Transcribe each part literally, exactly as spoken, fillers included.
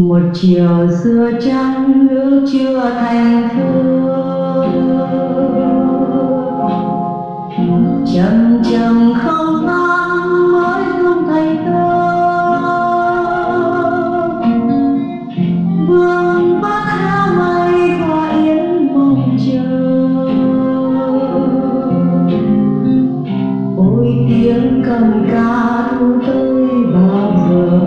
một chiều xưa trắng nước chưa thành phương, chậm chậm không tan mới không thành tơ. Vương bắc theo mây qua yến mong chờ, ôi tiếng cầm ca thu tới bao giờ.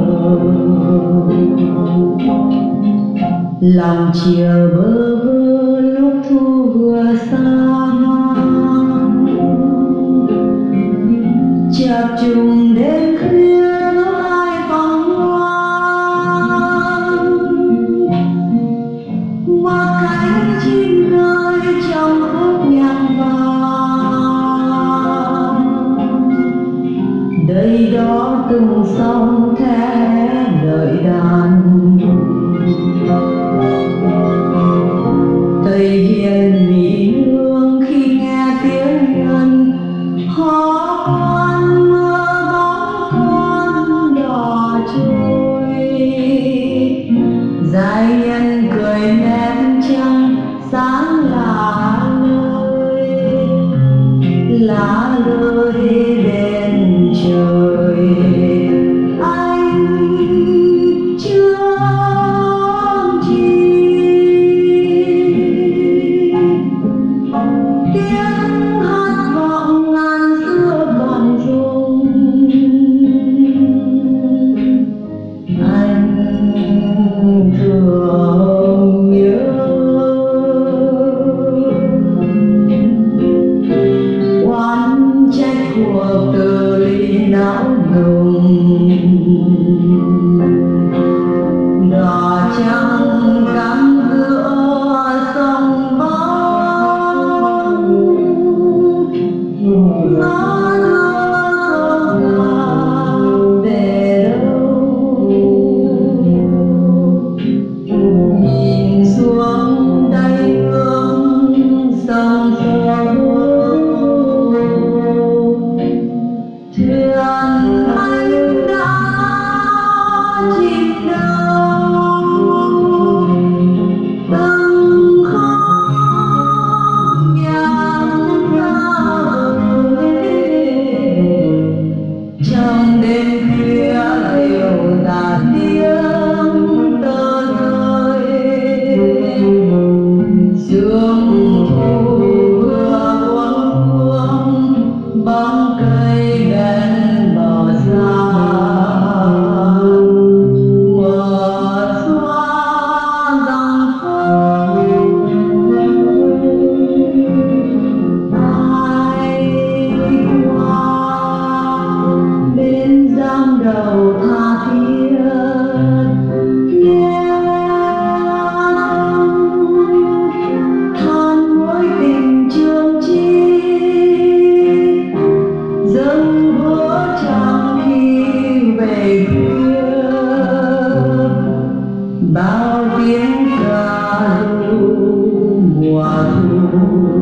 Lòng chiều bơ vơ lúc thu vừa xa, chập trùng đêm khuya lúc ai vắng ngoan. Một cánh chim rơi trong khúc nhạc vàng, đây đó từng sóng thét đợi đàn. Tây hiền mỹ nương khi nghe tiếng nhân hò quan mưa bóng con đỏ trôi. Giai nhân cười nét trăng sáng lá lơi, lá lơi bên trời. Anh chưa cuộc từ ly não nùng, đò trắng cắm giữa sông bóng. Gió lơ về đâu, nhìn xuống đây hướng sông phố. Thuyền anh đã chìm đâu, từng khúc nhạc rơi trong đêm khuya liều tàn tiếng tơ rơi. Sương thu vừa buông buông bóng cây bên bờ xa, mưa xóa dòng phố. Ai qua bên giang đầu tha thiết nghe than mối tình chương chi, dâng bữa trăng khi về khuya. Bao tiếng ca ru mùa thu,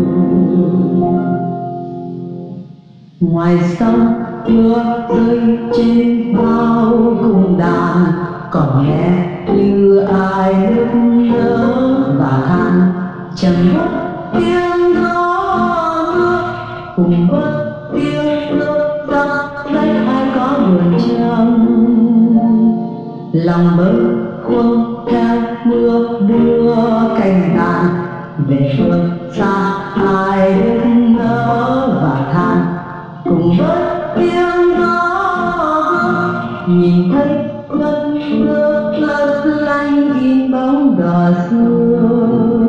ngoài sông mưa rơi trên bao cung đàn, còn nghe như ai nức nở và than. Chẳng mất tiếng gió mưa cùng mất tiếng nước róc lấy ai có buồn trăng. Lòng bơ khuâng theo mưa đưa cành tàn, về phương xa ai nức nở và than. Cùng với tiếng gió nhìn thấy ngân nước lấp lánh in bóng đò xưa.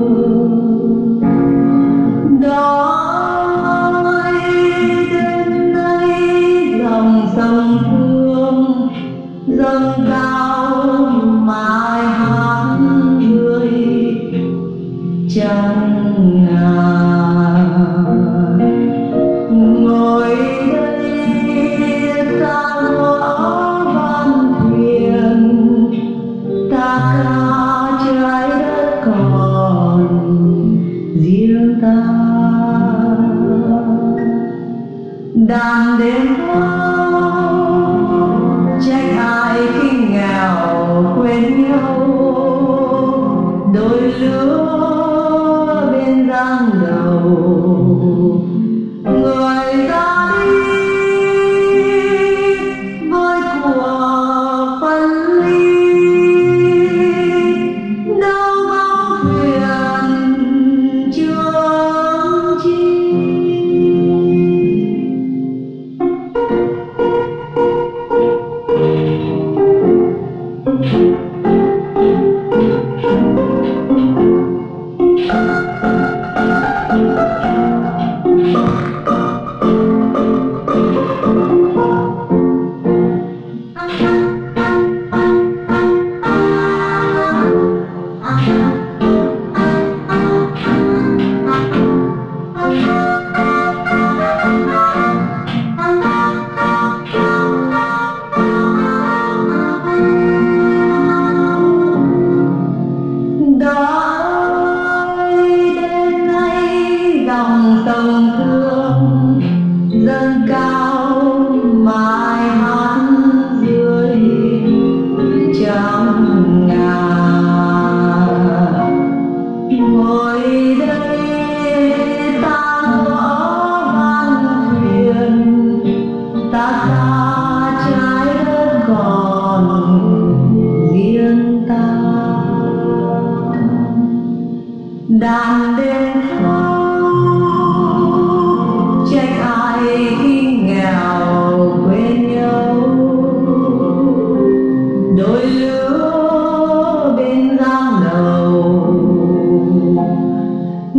Đói đến đây dòng sông Thương dâng cao mái hát rơi trong ngàn. Ngồi đây ta ngõ văn thuyền, ta ca trái đất còn riêng ta. Đàn đêm thâu trách ai khi nghèo quên nhau,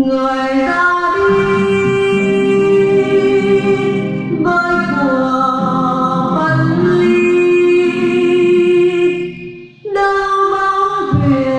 người ta đi với cuộc phân ly, đâu bóng thuyền